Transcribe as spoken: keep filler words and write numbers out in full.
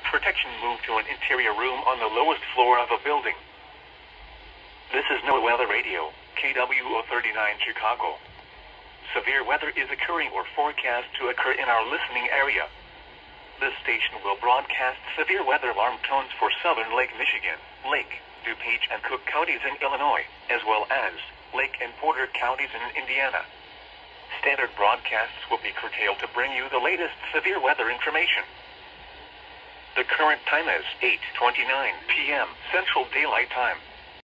protection, move to an interior room on the lowest floor of a building. This is NOAA Weather Radio, K W O thirty-nine Chicago. Severe weather is occurring or forecast to occur in our listening area. This station will broadcast severe weather alarm tones for southern Lake Michigan, Lake, DuPage and Cook counties in Illinois, as well as Lake and Porter counties in Indiana. Standard broadcasts will be curtailed to bring you the latest severe weather information. The current time is eight twenty-nine p m Central Daylight Time.